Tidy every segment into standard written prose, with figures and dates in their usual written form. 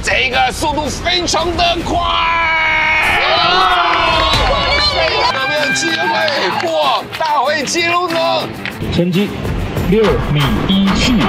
这个速度非常的快，有没有机会破大会纪录呢？ 成绩6米17。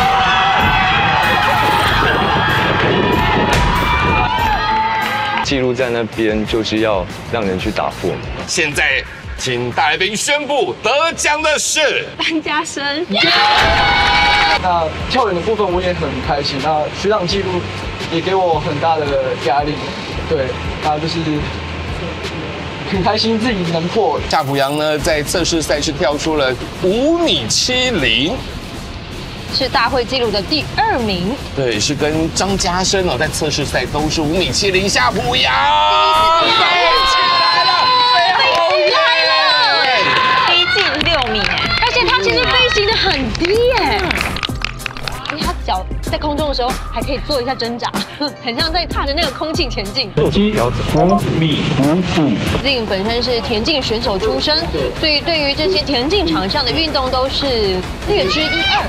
记录在那边，就是要让人去打破。 现在，请大来宾宣布得奖的是班家生。 那跳远的部分我也很开心，那学长记录也给我很大的压力，对，那就是很开心自己能破。 夏普阳呢，在测试赛是跳出了5米70。 是大会纪录的第2名， 对，是跟张家生哦，在测试赛都是5米70。夏普阳飞起来了，飞起来了， 逼近6米，而且他其实飞行的很低耶，因为他脚在空中的时候还可以做一下挣扎，很像在踏着那个空气前进。 成绩5米55。 Zing 本身是田径选手出身，所以对于这些田径场上的运动都是略知一二。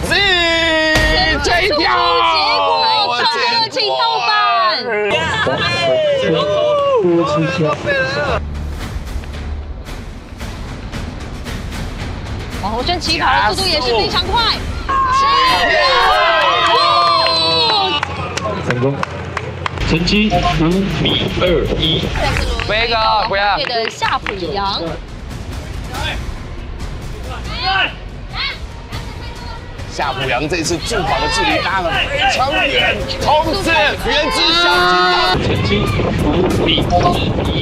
这一条， 结果超热情到板。王洪生起跑的速度也是非常快。 成功。成绩5米21。 再次轮回到的夏普阳。 夏普阳这次助跑的距离拉了非常远，冲刺原子小金刚， 成绩5米11。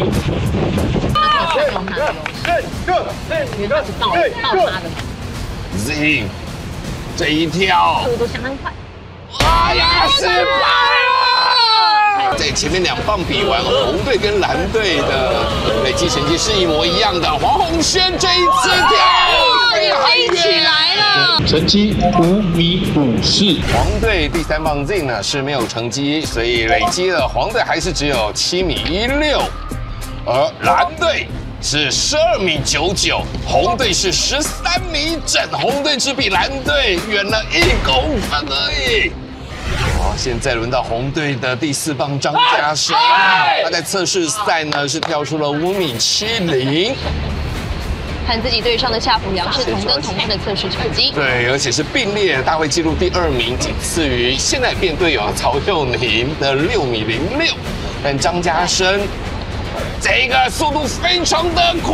Zing 这一跳， 速度相当快。 哎呀，失败了！在前面2棒比完，红队跟蓝队的累计成绩是一模一样的。黄宏轩这一次跳也飞起来了。 成绩5米54。 黄队第3棒 Z 呢是没有成绩，所以累积了黄队还是只有7米16，而蓝队是12米99，红队是13米整，红队只比蓝队远了1公分而已。好，现在轮到红队的第4棒张家生，他在测试赛呢是跳出了5米70。 和自己队上的夏普阳是同登同日的测试成绩， 对，而且是并列大会纪录第2名，仅次于现在变队友曹佑宁的6米06。但张家生这个速度非常的快，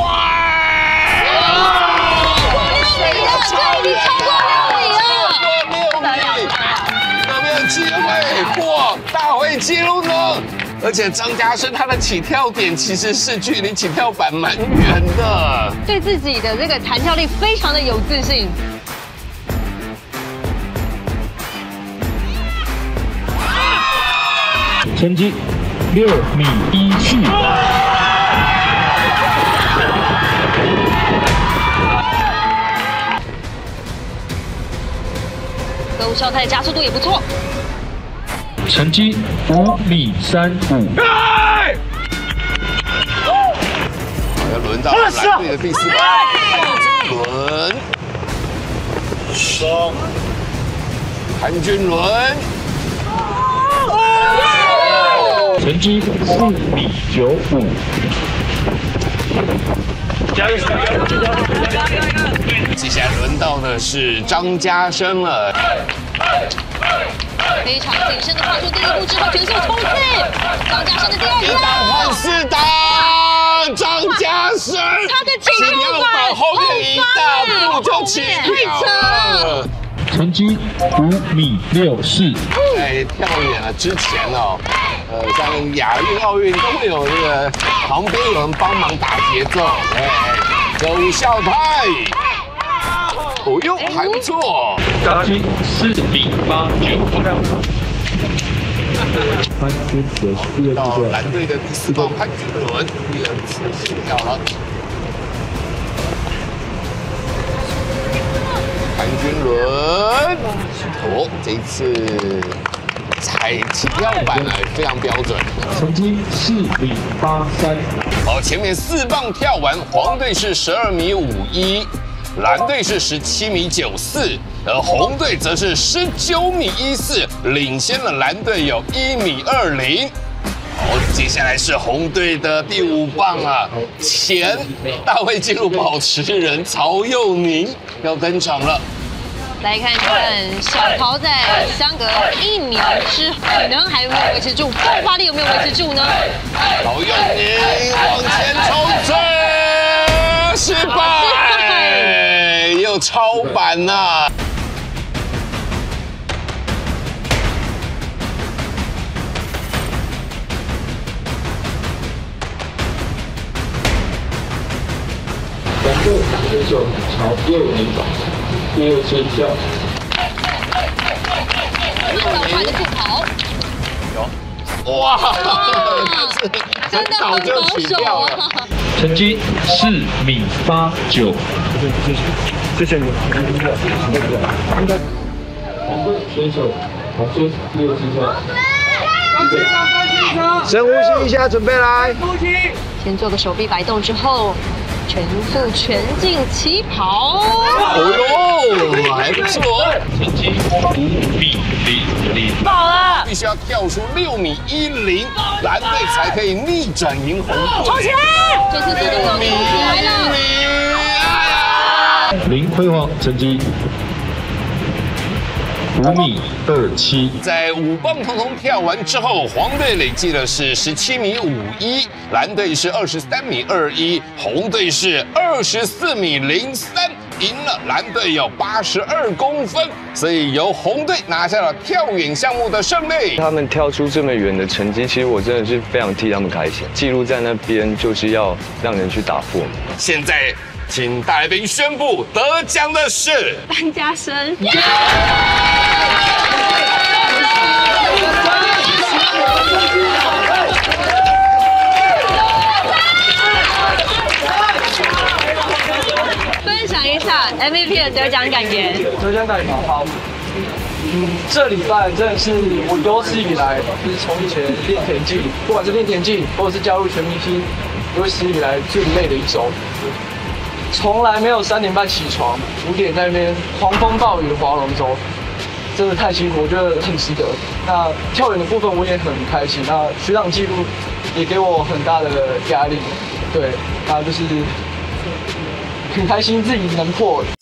过6米了，这已经超过6米了。 有没有机会破大会纪录呢？而且张家生他的起跳点其实是距离起跳板蛮远的， 对自己的这个弹跳力非常的有自信。 成绩6米17。 歌舞少泰的加速度也不错。 成绩5米35。 要轮到蓝队的第4棒韩君伦， 成绩4米95。加油！ 接下来轮到的是张家生了。 非常谨慎的跨出第1步之后，全速冲刺。张家生的第2 跳，换4档，张家生， 他的起跳板后面1大步就起跳了。 成绩5米64。 在跳远了之前哦，像亚运、奥运都会有这个旁边有人帮忙打节奏，歌舞少泰，哦哟，还不错。 成绩4米89。潘君伦第2 到步蓝队的第4棒潘君伦第2次起跳了。潘君伦，哦，这一次踩起跳板非常标准。 成绩4米83。 好，前面4棒跳完，黄队是12米51， 蓝队是17米94，而红队则是19米14，领先了蓝队有1米20。好，接下来是红队的第5棒啊，前大会纪录保持人曹佑宁要登场了。 来看看小桃在相隔1年之后，能还有没有维持住？爆发力有没有维持住呢？ 曹佑宁往前冲刺，失败，又超板呐！ 蓝队选手曹佑宁，第2圈跳。 老快的助跑， 哇， 真的很保守啊！ 成绩4米89。谢谢你。红队选手黄轩第2圈跳。 深呼吸一下，准备来。 先做个手臂摆动之后，全速全进起跑。 哦呦，还不错。 成绩5米00。 爆了！ 必须要跳出6米10，蓝队才可以逆转赢红队。 冲起来！这次速度又冲起来了。 林辉煌成绩5米27。 在5棒通通跳完之后，黄队累计的是17米51，蓝队是23米21，红队是24米03，赢了蓝队有82公分，所以由红队拿下了跳远项目的胜利。 他们跳出这么远的成绩，其实我真的是非常替他们开心。记录在那边就是要让人去打破。 现在请大来宾宣布得奖的是班家生。分享一下 MVP 的得奖感言。 得奖感言好。这礼拜真的是我有史以来，就是从以前练田径，不管是练田径或者是加入全明星，有史以来最累的一周。从来没有3点半起床，5点在那边狂风暴雨的划龙舟，真的太辛苦，我觉得很值得。那跳远的部分我也很开心，那学长记录也给我很大的压力，对，那就是很开心自己能破。